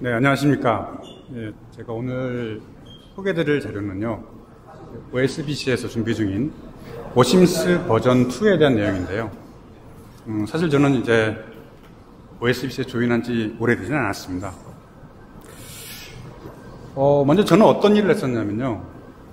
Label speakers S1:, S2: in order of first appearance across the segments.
S1: 네, 안녕하십니까. 예, 제가 오늘 소개드릴 자료는요, OSBC에서 준비 중인 오심스 버전 2에 대한 내용인데요. 사실 저는 이제 OSBC에 조인한 지 오래되지는 않았습니다. 먼저 저는 어떤 일을 했었냐면요,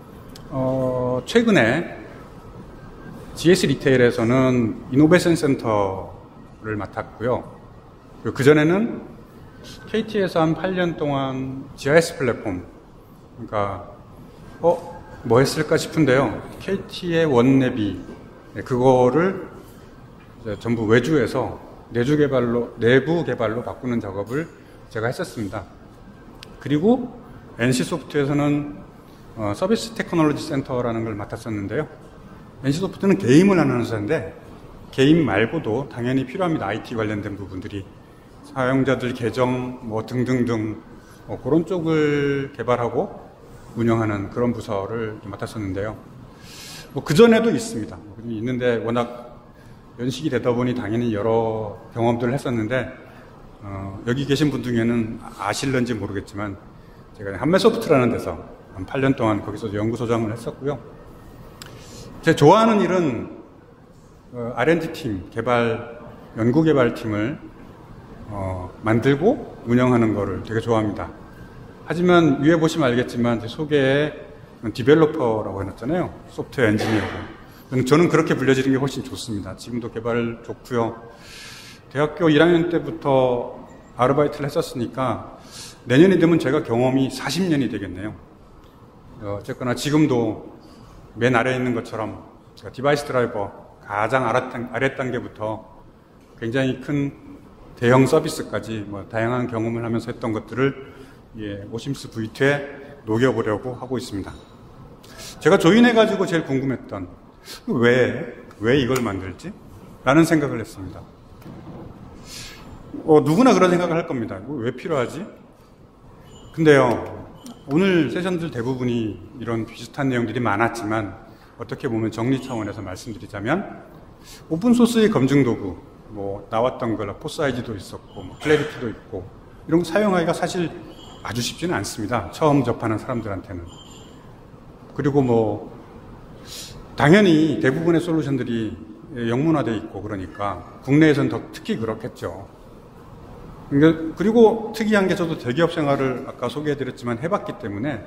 S1: 최근에 GS 리테일에서는 이노베이션 센터를 맡았고요. 그전에는 KT에서 한 8년 동안 GIS 플랫폼, 그러니까 뭐 했을까 싶은데요. KT의 원내비, 그거를 이제 전부 외주에서 내부 개발로 바꾸는 작업을 제가 했었습니다. 그리고 NC소프트에서는 서비스 테크놀로지 센터라는 걸 맡았었는데요. NC소프트는 게임을 하는 회사인데 게임 말고도 당연히 필요합니다. IT 관련된 부분들이. 사용자들 계정 뭐 등등등 그런 쪽을 개발하고 운영하는 그런 부서를 맡았었는데요. 뭐 그전에도 있습니다. 있는데 워낙 연식이 되다 보니 당연히 여러 경험들을 했었는데 여기 계신 분 중에는 아실런지 모르겠지만 제가 한매소프트라는 데서 한 8년 동안 거기서 연구소장을 했었고요. 제가 좋아하는 일은 R&D 팀, 연구개발팀을 만들고 운영하는 거를 되게 좋아합니다. 하지만 위에 보시면 알겠지만 제 소개에 디벨로퍼라고 해놨잖아요. 소프트웨어 엔지니어고. 저는 그렇게 불려지는 게 훨씬 좋습니다. 지금도 개발 좋고요. 대학교 1학년 때부터 아르바이트를 했었으니까 내년이 되면 제가 경험이 40년이 되겠네요. 어쨌거나 지금도 맨 아래에 있는 것처럼 제가 디바이스 드라이버 가장 아래 단계부터 굉장히 큰 대형 서비스까지 뭐 다양한 경험을 하면서 했던 것들을 오심스 V2에 녹여보려고 하고 있습니다. 제가 조인해가지고 제일 궁금했던 왜 이걸 만들지? 라는 생각을 했습니다. 누구나 그런 생각을 할 겁니다. 왜 필요하지? 근데요, 오늘 세션들 대부분이 이런 비슷한 내용들이 많았지만 어떻게 보면 정리 차원에서 말씀드리자면 오픈소스의 검증 도구, 뭐 나왔던 거 포사이즈도 있었고 뭐 클래리티도 있고 이런 거 사용하기가 사실 아주 쉽지는 않습니다. 처음 접하는 사람들한테는. 그리고 뭐 당연히 대부분의 솔루션들이 영문화되어 있고 그러니까 국내에서는 더 특히 그렇겠죠. 그리고 특이한 게 저도 대기업 생활을 아까 소개해드렸지만 해봤기 때문에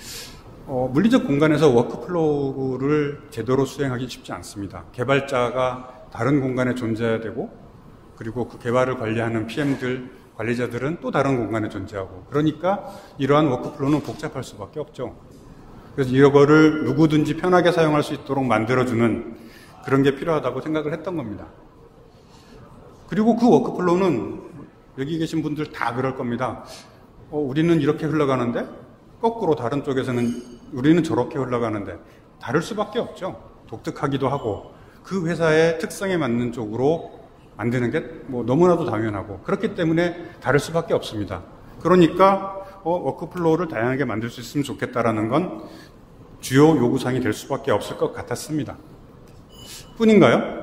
S1: 물리적 공간에서 워크플로우를 제대로 수행하기 쉽지 않습니다. 개발자가 다른 공간에 존재해야 되고 그리고 그 개발을 관리하는 PM들, 관리자들은 또 다른 공간에 존재하고 그러니까 이러한 워크플로우는 복잡할 수밖에 없죠. 그래서 이거를 누구든지 편하게 사용할 수 있도록 만들어주는 그런 게 필요하다고 생각을 했던 겁니다. 그리고 그 워크플로우는 여기 계신 분들 다 그럴 겁니다. 우리는 이렇게 흘러가는데 거꾸로 다른 쪽에서는 우리는 저렇게 흘러가는데 다를 수밖에 없죠. 독특하기도 하고 그 회사의 특성에 맞는 쪽으로 만드는 게 뭐 너무나도 당연하고 그렇기 때문에 다를 수밖에 없습니다. 그러니까 워크플로우를 다양하게 만들 수 있으면 좋겠다라는 건 주요 요구사항이 될 수밖에 없을 것 같았습니다. 뿐인가요?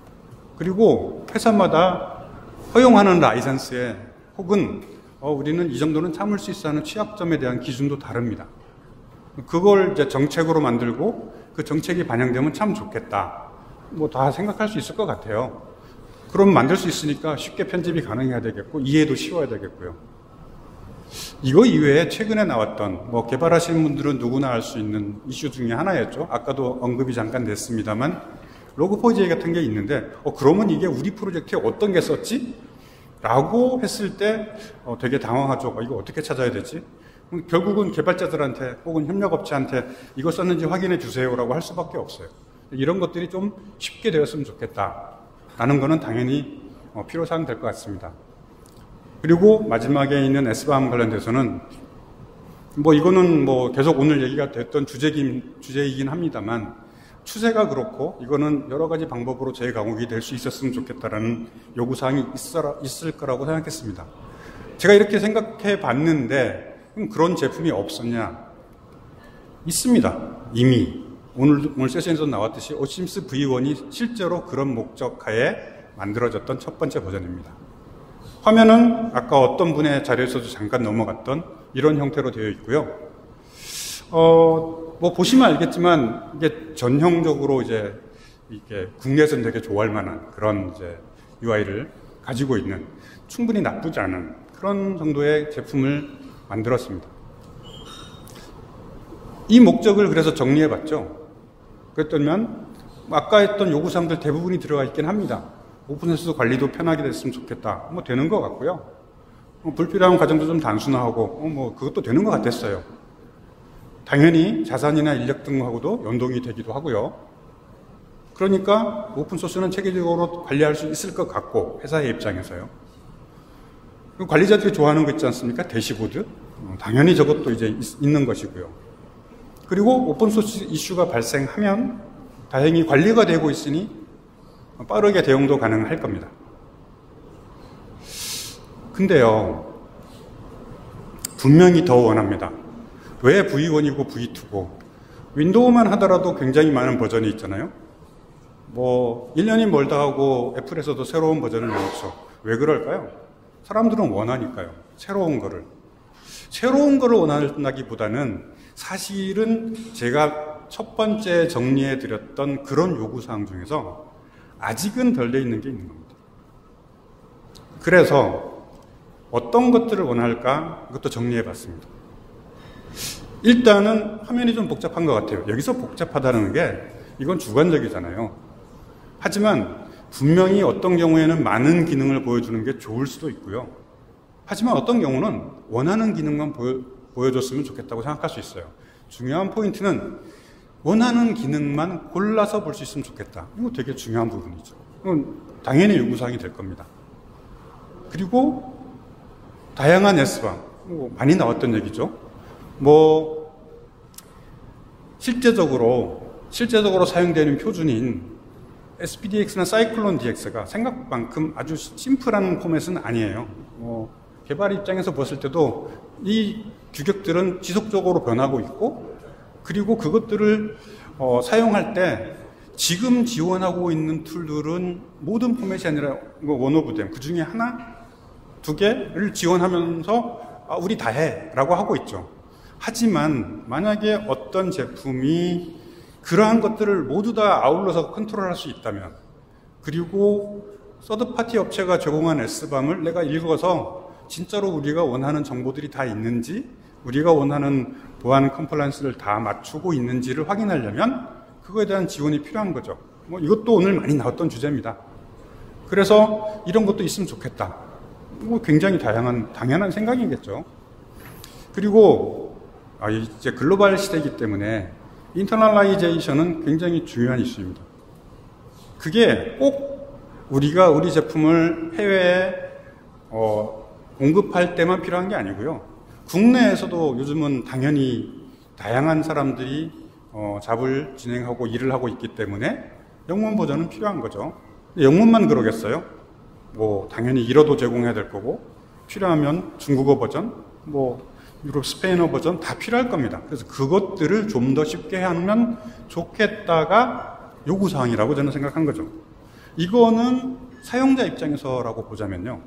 S1: 그리고 회사마다 허용하는 라이선스에 혹은 우리는 이 정도는 참을 수 있어 하는 취약점에 대한 기준도 다릅니다. 그걸 이제 정책으로 만들고 그 정책이 반영되면 참 좋겠다. 뭐 다 생각할 수 있을 것 같아요. 그럼 만들 수 있으니까 쉽게 편집이 가능해야 되겠고 이해도 쉬워야 되겠고요. 이거 이외에 최근에 나왔던 뭐 개발하시는 분들은 누구나 알 수 있는 이슈 중에 하나였죠. 아까도 언급이 잠깐 됐습니다만 로그4j 같은 게 있는데 그러면 이게 우리 프로젝트에 어떤 게 썼지? 라고 했을 때 되게 당황하죠. 이거 어떻게 찾아야 되지? 결국은 개발자들한테 혹은 협력업체한테 이거 썼는지 확인해 주세요라고 할 수밖에 없어요. 이런 것들이 좀 쉽게 되었으면 좋겠다라는 거는 당연히 필요사항 될 것 같습니다. 그리고 마지막에 있는 SBAM 관련돼서는 뭐 이거는 뭐 계속 오늘 얘기가 됐던 주제이긴 합니다만 추세가 그렇고 이거는 여러 가지 방법으로 재강옥이 될 수 있었으면 좋겠다라는 요구사항이 있을 거라고 생각했습니다. 제가 이렇게 생각해 봤는데 그런 제품이 없었냐? 있습니다. 이미 오늘 세션에서 나왔듯이 오심스 V1이 실제로 그런 목적하에 만들어졌던 첫 번째 버전입니다. 화면은 아까 어떤 분의 자료에서도 잠깐 넘어갔던 이런 형태로 되어 있고요. 뭐 보시면 알겠지만 이게 전형적으로 이제 이게 국내에서는 되게 좋아할 만한 그런 이제 UI를 가지고 있는 충분히 나쁘지 않은 그런 정도의 제품을 만들었습니다. 이 목적을 그래서 정리해 봤죠. 그랬더니만 아까 했던 요구사항들 대부분이 들어가 있긴 합니다. 오픈소스 관리도 편하게 됐으면 좋겠다. 뭐 되는 것 같고요. 불필요한 과정도 좀 단순화하고 뭐 그것도 되는 것 같았어요. 당연히 자산이나 인력 등하고도 연동이 되기도 하고요. 그러니까 오픈소스는 체계적으로 관리할 수 있을 것 같고 회사의 입장에서요. 관리자들이 좋아하는 거 있지 않습니까? 대시보드. 당연히 저것도 이제 있는 것이고요. 그리고 오픈소스 이슈가 발생하면 다행히 관리가 되고 있으니 빠르게 대응도 가능할 겁니다. 근데요, 분명히 더 원합니다. 왜 V1이고 V2고 윈도우만 하더라도 굉장히 많은 버전이 있잖아요. 뭐 1년이 멀다 하고 애플에서도 새로운 버전을 내놓죠. 왜 그럴까요? 사람들은 원하니까요. 새로운 거를 원한다기보다는 사실은 제가 첫 번째 정리해 드렸던 그런 요구사항 중에서 아직은 덜 돼 있는 게 있는 겁니다. 그래서 어떤 것들을 원할까? 이것도 정리해 봤습니다. 일단은 화면이 좀 복잡한 것 같아요. 여기서 복잡하다는 게 이건 주관적이잖아요. 하지만 분명히 어떤 경우에는 많은 기능을 보여주는 게 좋을 수도 있고요. 하지만 어떤 경우는 원하는 기능만 보여줬으면 좋겠다고 생각할 수 있어요. 중요한 포인트는 원하는 기능만 골라서 볼 수 있으면 좋겠다. 이거 되게 중요한 부분이죠. 이건 당연히 요구사항이 될 겁니다. 그리고 다양한 S방, 많이 나왔던 얘기죠. 뭐 실제적으로 사용되는 표준인 SPDX나 사이클론 DX가 생각만큼 아주 심플한 포맷은 아니에요. 개발 입장에서 봤을 때도 이 규격들은 지속적으로 변하고 있고, 그리고 그것들을 사용할 때 지금 지원하고 있는 툴들은 모든 포맷이 아니라 원 오브 댐, 그 중에 하나, 두 개를 지원하면서 우리 다 해 라고 하고 있죠. 하지만 만약에 어떤 제품이 그러한 것들을 모두 다 아울러서 컨트롤할 수 있다면, 그리고 서드파티 업체가 제공한 S밤을 내가 읽어서 진짜로 우리가 원하는 정보들이 다 있는지, 우리가 원하는 보안 컴플라이언스를 다 맞추고 있는지를 확인하려면 그거에 대한 지원이 필요한 거죠. 이것도 오늘 많이 나왔던 주제입니다. 그래서 이런 것도 있으면 좋겠다. 굉장히 당연한 생각이겠죠. 그리고 이제 글로벌 시대이기 때문에 인터널라이제이션은 굉장히 중요한 이슈입니다. 그게 꼭 우리가 우리 제품을 해외에 공급할 때만 필요한 게 아니고요. 국내에서도 요즘은 당연히 다양한 사람들이 잡을 진행하고 일을 하고 있기 때문에 영문 버전은 필요한 거죠. 영문만 그러겠어요? 당연히 일어도 제공해야 될 거고, 필요하면 중국어 버전, 유럽 스페인어 버전 다 필요할 겁니다. 그래서 그것들을 좀 더 쉽게 하면 좋겠다가 요구사항이라고 저는 생각한 거죠. 이거는 사용자 입장에서라고 보자면요.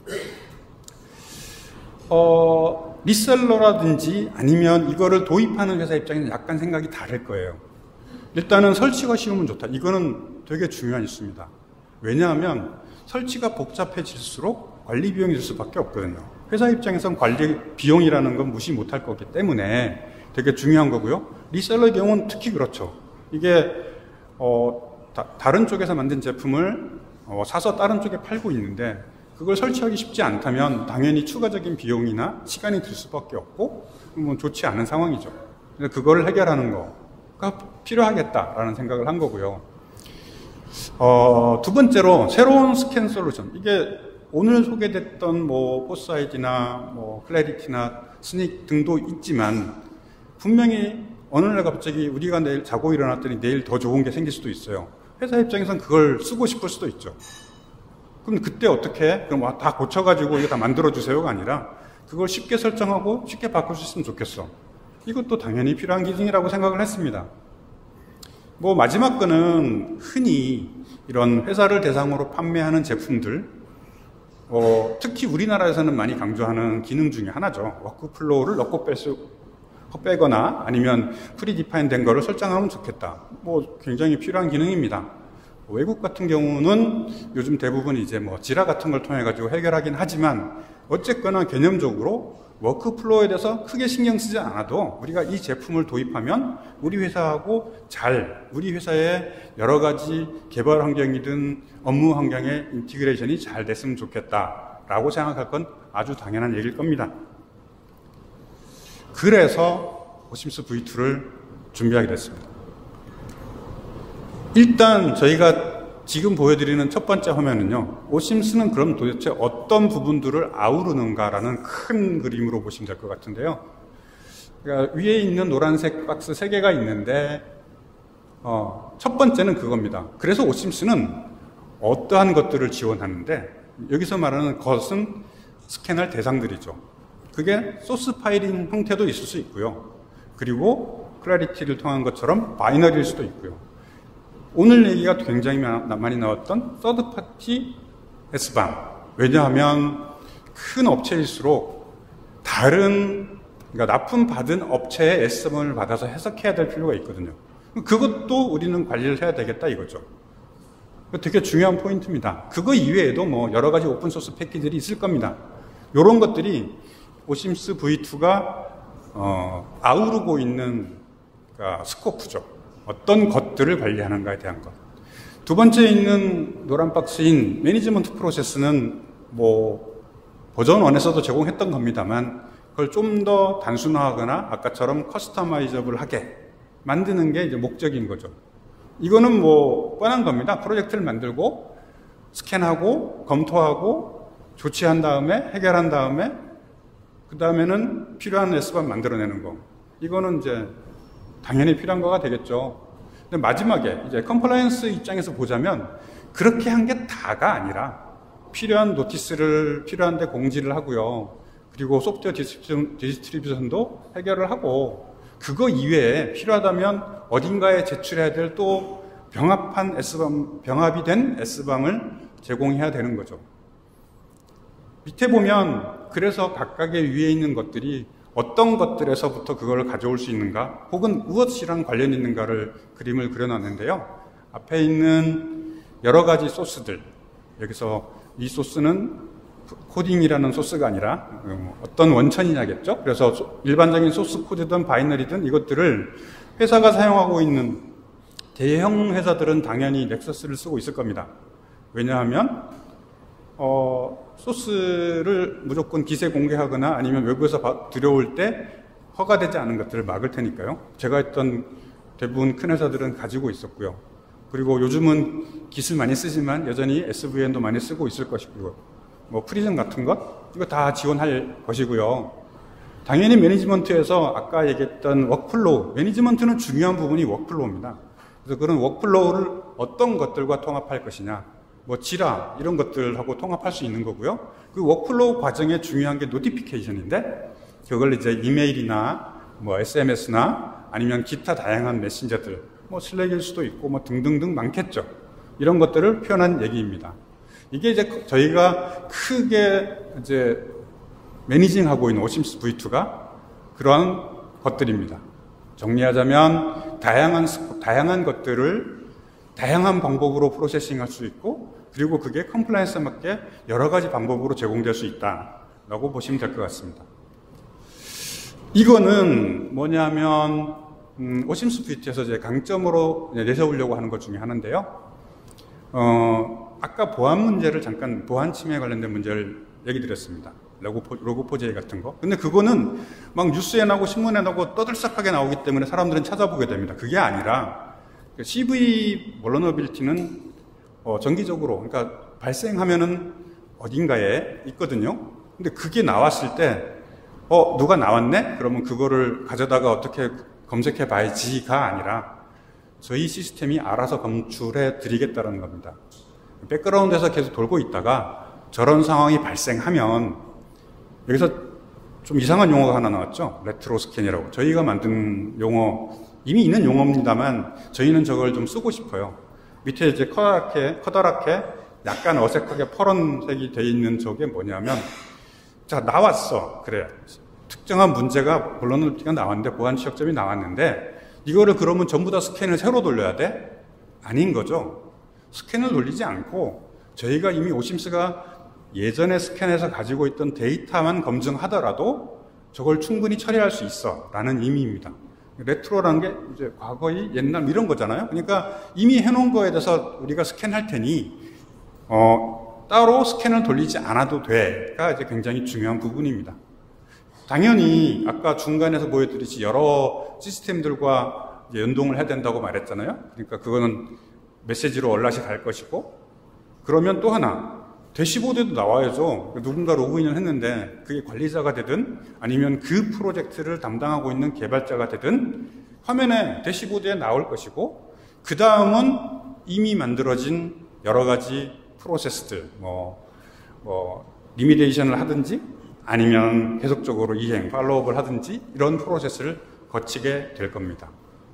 S1: 리셀러라든지 아니면 이거를 도입하는 회사 입장에서는 약간 생각이 다를 거예요. 일단은 설치가 쉬우면 좋다. 이거는 되게 중요한 이슈입니다. 왜냐하면 설치가 복잡해질수록 관리 비용이 들 수밖에 없거든요. 회사 입장에선 관리 비용이라는 건 무시 못할 거기 때문에 되게 중요한 거고요. 리셀러의 경우는 특히 그렇죠. 이게 다른 쪽에서 만든 제품을 사서 다른 쪽에 팔고 있는데 그걸 설치하기 쉽지 않다면 당연히 추가적인 비용이나 시간이 들 수밖에 없고 좋지 않은 상황이죠. 그래서 그거를 해결하는 거가 필요하겠다라는 생각을 한 거고요. 두 번째로 새로운 스캔 솔루션. 이게 오늘 소개됐던 포스 아이디나 클래리티나 스닉 등도 있지만 분명히 어느 날 갑자기 우리가 내일 자고 일어났더니 내일 더 좋은 게 생길 수도 있어요. 회사 입장에선 그걸 쓰고 싶을 수도 있죠. 그럼 그때 어떻게 해? 그럼 다 고쳐가지고 이거 다 만들어주세요가 아니라 그걸 쉽게 설정하고 쉽게 바꿀 수 있으면 좋겠어. 이것도 당연히 필요한 기능이라고 생각을 했습니다. 마지막 거는 흔히 이런 회사를 대상으로 판매하는 제품들, 특히 우리나라에서는 많이 강조하는 기능 중에 하나죠. 워크플로우를 넣고 빼거나 아니면 프리디파인 된 거를 설정하면 좋겠다. 굉장히 필요한 기능입니다. 외국 같은 경우는 요즘 대부분 이제 지라 같은 걸 통해 가지고 해결하긴 하지만 어쨌거나 개념적으로 워크플로우에 대해서 크게 신경 쓰지 않아도 우리가 이 제품을 도입하면 우리 회사하고 우리 회사의 여러 가지 개발 환경이든 업무 환경의 인티그레이션이 잘 됐으면 좋겠다라고 생각할 건 아주 당연한 얘기일 겁니다. 그래서 오심스 V2를 준비하게 됐습니다. 일단 저희가 지금 보여드리는 첫 번째 화면은요, 오심스는 그럼 도대체 어떤 부분들을 아우르는가라는 큰 그림으로 보시면 될 것 같은데요. 그러니까 위에 있는 노란색 박스 3개가 있는데 첫 번째는 그겁니다. 그래서 오심스는 어떠한 것들을 지원하는데, 여기서 말하는 것은 스캔할 대상들이죠. 그게 소스 파일인 형태도 있을 수 있고요. 그리고 클래리티를 통한 것처럼 바이너리일 수도 있고요. 오늘 얘기가 굉장히 많이 나왔던 서드파티 S방. 왜냐하면 큰 업체일수록 그러니까 납품받은 업체의 S방을 받아서 해석해야 될 필요가 있거든요. 그것도 우리는 관리를 해야 되겠다 이거죠. 되게 중요한 포인트입니다. 그거 이외에도 여러 가지 오픈소스 패키지들이 있을 겁니다. 이런 것들이 오심스 V2가 아우르고 있는 스코프죠. 어떤 것들을 관리하는가에 대한 것. 두 번째 있는 노란 박스인 매니지먼트 프로세스는 버전 1에서도 제공했던 겁니다만 그걸 좀 더 단순화하거나 아까처럼 커스터마이저블하게 만드는 게 이제 목적인 거죠. 이거는 뻔한 겁니다. 프로젝트를 만들고 스캔하고 검토하고 조치한 다음에 해결한 다음에 그 다음에는 필요한 S방 만들어내는 거. 이거는 이제 당연히 필요한 거가 되겠죠. 근데 마지막에 이제 컴플라이언스 입장에서 보자면 그렇게 한 게 다가 아니라 필요한 노티스를 필요한데 공지를 하고요. 그리고 소프트웨어 디스트리뷰션도 해결을 하고 그거 이외에 필요하다면 어딘가에 제출해야 될 또 병합한 병합이 된 S방을 제공해야 되는 거죠. 밑에 보면 그래서 각각의 위에 있는 것들이 어떤 것들에서부터 그걸 가져올 수 있는가 혹은 무엇이랑 관련 있는가를 그림을 그려놨는데요. 앞에 있는 여러 가지 소스들, 여기서 이 소스는 코딩이라는 소스가 아니라 어떤 원천이냐겠죠. 그래서 일반적인 소스 코드든 바이너리든 이것들을 회사가 사용하고 있는 대형 회사들은 당연히 넥서스를 쓰고 있을 겁니다. 왜냐하면 소스를 무조건 기세 공개하거나 아니면 외부에서 들여올 때 허가되지 않은 것들을 막을 테니까요. 제가 했던 대부분 큰 회사들은 가지고 있었고요. 그리고 요즘은 기술 많이 쓰지만 여전히 SVN도 많이 쓰고 있을 것이고요. 프리즘 같은 것 이거 다 지원할 것이고요. 당연히 매니지먼트에서 아까 얘기했던 워크플로우, 매니지먼트는 중요한 부분이 워크플로우입니다. 그래서 그런 워크플로우를 어떤 것들과 통합할 것이냐, 지라 이런 것들하고 통합할 수 있는 거고요. 그 워크플로우 과정에 중요한 게 노티피케이션인데 그걸 이제 이메일이나 SMS나 아니면 기타 다양한 메신저들, 슬랙일 수도 있고 등등등 많겠죠. 이런 것들을 표현한 얘기입니다. 이게 이제 저희가 크게 이제 매니징하고 있는 오심스 V2가 그러한 것들입니다. 정리하자면 다양한 것들을 다양한 방법으로 프로세싱할 수 있고 그리고 그게 컴플라이언스에 맞게 여러 가지 방법으로 제공될 수 있다라고 보시면 될 것 같습니다. 이거는 뭐냐면 오심스 V2에서 제 강점으로 내세우려고 하는 것 중에 하나인데요. 아까 보안 침해에 관련된 문제를 얘기 드렸습니다. 로그4j 같은 거. 근데 그거는 막 뉴스에 나오고 신문에 나오고 떠들썩하게 나오기 때문에 사람들은 찾아보게 됩니다. 그게 아니라 CV vulnerability는 정기적으로, 그러니까 발생하면은 어딘가에 있거든요. 근데 그게 나왔을 때 누가 나왔네? 그러면 그거를 가져다가 어떻게 검색해 봐야지가 아니라 저희 시스템이 알아서 검출해 드리겠다는 겁니다. 백그라운드에서 계속 돌고 있다가 저런 상황이 발생하면 여기서 좀 이상한 용어가 하나 나왔죠. 레트로 스캔이라고. 저희가 만든 용어, 이미 있는 용어입니다만 저희는 저걸 좀 쓰고 싶어요. 밑에 이제 커다랗게 약간 어색하게 파란색이 돼 있는 저게 뭐냐면, 자, 나왔어. 그래. 특정한 문제가 불러넣기가 나왔는데, 보안 지적점이 나왔는데, 이거를 그러면 전부 다 스캔을 새로 돌려야 돼? 아닌 거죠. 스캔을 돌리지 않고, 저희가 이미 오심스가 예전에 스캔해서 가지고 있던 데이터만 검증하더라도 저걸 충분히 처리할 수 있어. 라는 의미입니다. 레트로라는 게 이제 과거의 옛날 이런 거잖아요. 그러니까 이미 해놓은 거에 대해서 우리가 스캔할 테니, 따로 스캔을 돌리지 않아도 돼가 이제 굉장히 중요한 부분입니다. 당연히 아까 중간에서 보여드렸듯이 여러 시스템들과 이제 연동을 해야 된다고 말했잖아요. 그러니까 그거는 메시지로 얼라시 갈 것이고, 그러면 또 하나, 대시보드에도 나와야죠. 누군가 로그인을 했는데 그게 관리자가 되든 아니면 그 프로젝트를 담당하고 있는 개발자가 되든 화면에 대시보드에 나올 것이고, 그 다음은 이미 만들어진 여러 가지 프로세스들, 리미데이션을 하든지 아니면 계속적으로 이행, 팔로우업을 하든지 이런 프로세스를 거치게 될 겁니다.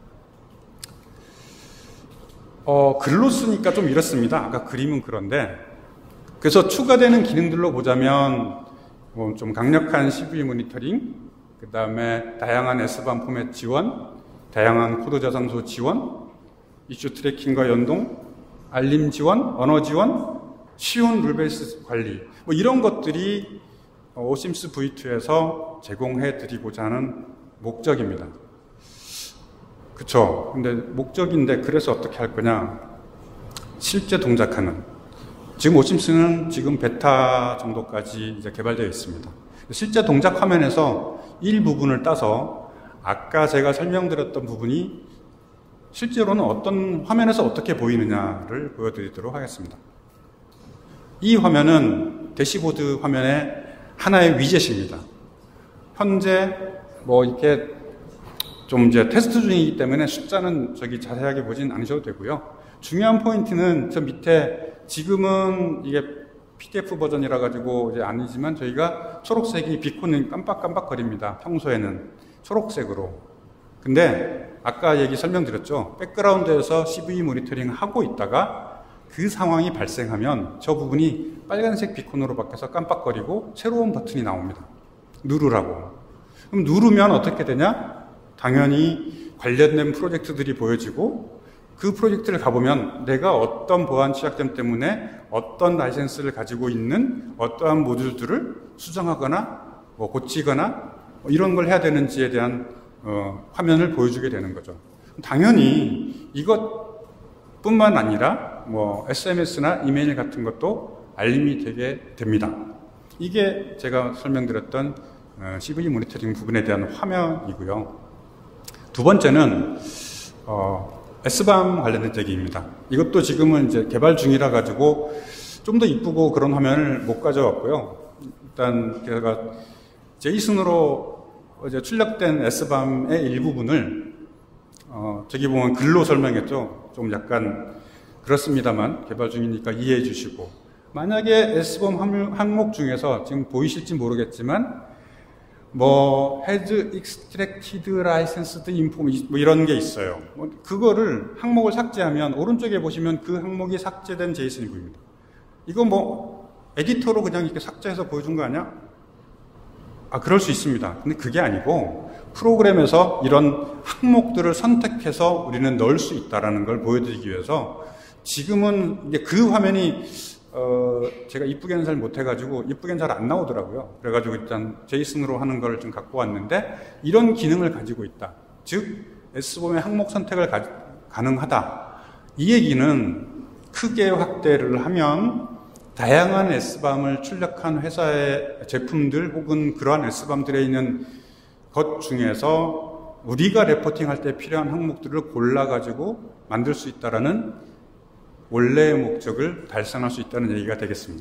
S1: 글로 쓰니까 좀 이렇습니다. 아까 그림은 그런데, 그래서 추가되는 기능들로 보자면 좀 강력한 CV 모니터링, 그 다음에 다양한 S반 포맷 지원, 다양한 코드 저장소 지원, 이슈 트래킹과 연동, 알림 지원, 언어 지원, 쉬운 룰베이스 관리, 이런 것들이 오심스 V2에서 제공해 드리고자 하는 목적입니다. 그쵸? 근데 목적인데 그래서 어떻게 할 거냐? 실제 동작하는. 지금 오심스는 지금 베타 정도까지 이제 개발되어 있습니다. 실제 동작 화면에서 일부분을 따서 아까 제가 설명드렸던 부분이 실제로는 어떤 화면에서 어떻게 보이느냐를 보여드리도록 하겠습니다. 이 화면은 대시보드 화면의 하나의 위젯입니다. 현재 이렇게 좀 이제 테스트 중이기 때문에 숫자는 자세하게 보진 않으셔도 되고요. 중요한 포인트는 저 밑에, 지금은 이게 PDF 버전이라 가지고 이제 아니지만 저희가 초록색이 비콘이 깜빡깜빡거립니다. 평소에는 초록색으로. 근데 아까 설명드렸죠. 백그라운드에서 CV 모니터링 하고 있다가 그 상황이 발생하면 저 부분이 빨간색 비콘으로 바뀌어서 깜빡거리고 새로운 버튼이 나옵니다. 누르라고. 그럼 누르면 어떻게 되냐? 당연히 관련된 프로젝트들이 보여지고, 그 프로젝트를 가보면 내가 어떤 보안 취약점 때문에 어떤 라이센스를 가지고 있는 어떠한 모듈들을 수정하거나 고치거나 이런 걸 해야 되는지에 대한 화면을 보여주게 되는 거죠. 당연히 이것뿐만 아니라 SMS나 이메일 같은 것도 알림이 되게 됩니다. 이게 제가 설명드렸던 CV 모니터링 부분에 대한 화면이고요. 두 번째는 S밤 관련된 얘기입니다. 이것도 지금은 이제 개발 중이라 가지고 좀 더 이쁘고 그런 화면을 못 가져왔고요. 일단 제가 제이슨으로 이제 출력된 S밤의 일부분을 저기 보면 글로 설명했죠. 좀 약간 그렇습니다만 개발 중이니까 이해해 주시고, 만약에 S밤 항목 중에서 지금 보이실지 모르겠지만 has extracted licensed information 이런 게 있어요. 그거를 항목을 삭제하면 오른쪽에 보시면 그 항목이 삭제된 제이슨이 보입니다. 이거 에디터로 그냥 이렇게 삭제해서 보여준 거 아니야? 그럴 수 있습니다. 근데 그게 아니고 프로그램에서 이런 항목들을 선택해서 우리는 넣을 수 있다는 걸 보여드리기 위해서, 지금은 이제 그 화면이 제가 이쁘게는 잘 못해가지고 이쁘게는 잘 안 나오더라고요. 그래가지고 일단 제이슨으로 하는 걸 좀 갖고 왔는데, 이런 기능을 가지고 있다. 즉 S밤의 항목 선택을 가능하다. 이 얘기는 크게 확대를 하면 다양한 S밤을 출력한 회사의 제품들 혹은 그러한 S밤들에 있는 것 중에서 우리가 레포팅할 때 필요한 항목들을 골라가지고 만들 수 있다라는 원래의 목적을 달성할 수 있다는 얘기가 되겠습니다.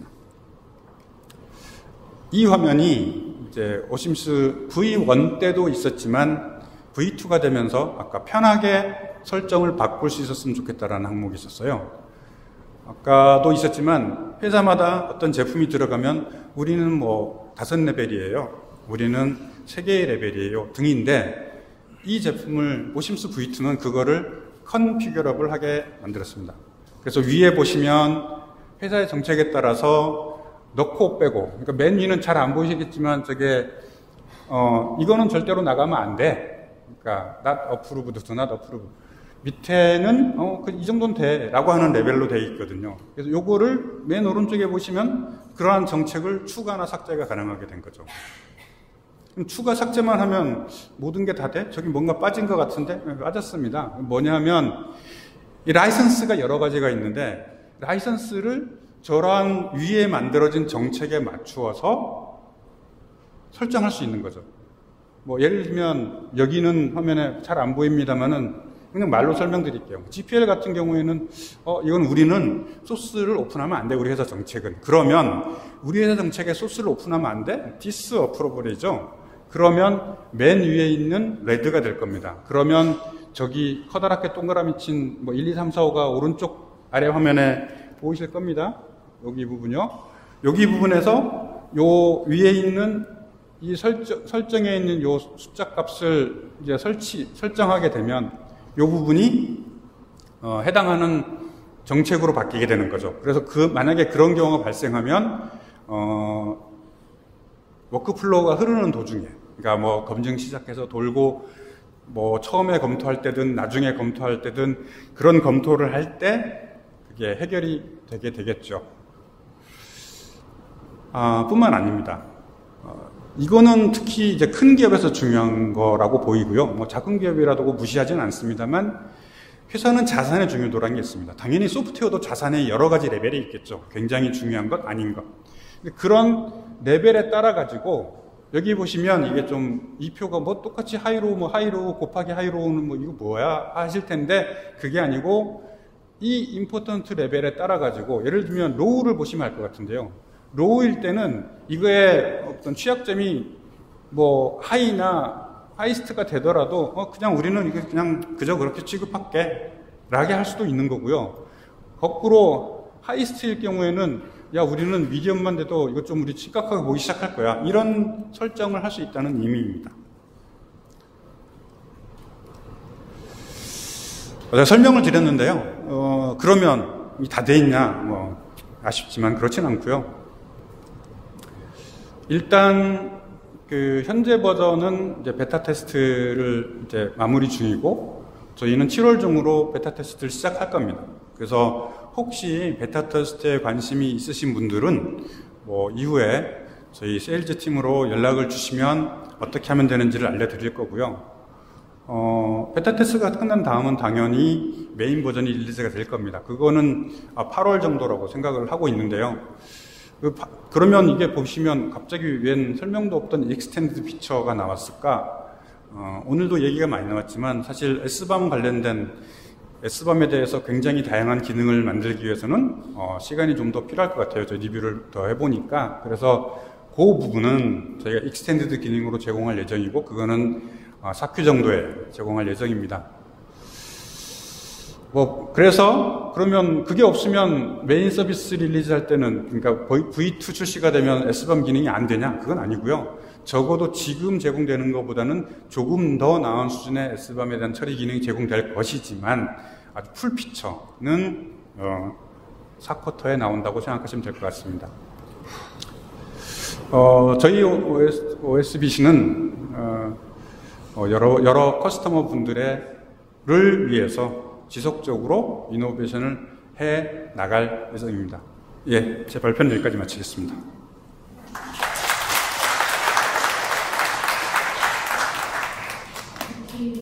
S1: 이 화면이 이제 오심스 V1 때도 있었지만 V2가 되면서 아까 편하게 설정을 바꿀 수 있었으면 좋겠다라는 항목이 있었어요. 아까도 있었지만 회사마다 어떤 제품이 들어가면 우리는 5레벨이에요. 우리는 3개의 레벨이에요. 등인데, 이 제품을 오심스 V2는 그거를 컨피규러블 하게 만들었습니다. 그래서 위에 보시면 회사의 정책에 따라서 넣고 빼고, 그러니까 맨 위는 잘 안 보이시겠지만 저게 이거는 절대로 나가면 안 돼. 그러니까 not approved, do not approve. 밑에는 이 정도는 돼 라고 하는 레벨로 돼 있거든요. 그래서 요거를 맨 오른쪽에 보시면 그러한 정책을 추가나 삭제가 가능하게 된 거죠. 그럼 추가 삭제만 하면 모든 게 다 돼? 저기 뭔가 빠진 것 같은데? 빠졌습니다. 뭐냐면 이 라이선스가 여러 가지가 있는데 라이선스를 저러한 위에 만들어진 정책에 맞추어서 설정할 수 있는 거죠. 뭐 예를 들면 여기는 화면에 잘 안 보입니다만은 그냥 말로 설명드릴게요. GPL 같은 경우에는 이건 우리는 소스를 오픈하면 안 돼. 우리 회사 정책은. 그러면 우리 회사 정책에 소스를 오픈하면 안 돼? 디스어프로벌이죠. 그러면 맨 위에 있는 레드가 될 겁니다. 그러면 저기 커다랗게 동그라미 친 1, 2, 3, 4, 5가 오른쪽 아래 화면에 보이실 겁니다. 여기 부분요. 여기 부분에서 요 위에 있는 이 설정에 있는 요 숫자 값을 이제 설정하게 되면 이 부분이 해당하는 정책으로 바뀌게 되는 거죠. 그래서 만약에 그런 경우가 발생하면 워크플로우가 흐르는 도중에, 그러니까 뭐 검증 시작해서 돌고 뭐 처음에 검토할 때든 나중에 검토할 때든 그런 검토를 할 때 그게 해결이 되게 되겠죠. 뿐만 아닙니다. 이거는 특히 이제 큰 기업에서 중요한 거라고 보이고요. 뭐 작은 기업이라도 무시하지는 않습니다만 회사는 자산의 중요도라는 게 있습니다. 당연히 소프트웨어도 자산의 여러 가지 레벨이 있겠죠. 굉장히 중요한 것, 아닌 것. 그런 레벨에 따라 가지고 여기 보시면 이게 좀 이 표가 뭐 똑같이 하이로우 하이로우 곱하기 하이로우는 이거 뭐야 하실 텐데 그게 아니고 이 임포턴트 레벨에 따라 가지고 예를 들면 로우를 보시면 알 것 같은데요. 로우일 때는 이거의 어떤 취약점이 뭐 하이스트가 되더라도 그냥 우리는 이거 그냥 그저 그렇게 취급할게 라게 할 수도 있는 거고요. 거꾸로 하이스트일 경우에는 야 우리는 미디엄만 돼도 이거 좀 우리 심각하게 보기 시작할 거야. 이런 설정을 할 수 있다는 의미입니다. 제가 설명을 드렸는데요. 그러면 다 돼 있냐? 아쉽지만 그렇진 않고요. 일단 현재 버전은 이제 베타 테스트를 이제 마무리 중이고 저희는 7월 중으로 베타 테스트를 시작할 겁니다. 그래서 혹시 베타 테스트에 관심이 있으신 분들은 이후에 저희 세일즈 팀으로 연락을 주시면 어떻게 하면 되는지를 알려드릴 거고요. 베타 테스트가 끝난 다음은 당연히 메인 버전이 릴리즈가 될 겁니다. 그거는 8월 정도라고 생각을 하고 있는데요. 그러면 이게 보시면 갑자기 웬 설명도 없던 익스텐드 피처가 나왔을까? 오늘도 얘기가 많이 나왔지만 사실 S밤 관련된 S밤에 대해서 굉장히 다양한 기능을 만들기 위해서는 시간이 좀 더 필요할 것 같아요. 저 리뷰를 더 해보니까. 그래서 그 부분은 저희가 익스텐디드 기능으로 제공할 예정이고 그거는 4Q 정도에 제공할 예정입니다. 그러면 그게 없으면 메인 서비스 릴리즈 할 때는, 그러니까 V2 출시가 되면 S밤 기능이 안 되냐? 그건 아니고요. 적어도 지금 제공되는 것보다는 조금 더 나은 수준의 S밤에 대한 처리 기능이 제공될 것이지만 아주 풀 피처는 4쿼터에 나온다고 생각하시면 될 것 같습니다. 저희 OSBC는 여러 커스터머 분들을 위해서 지속적으로 이노베이션을 해 나갈 예정입니다. 제 발표는 여기까지 마치겠습니다.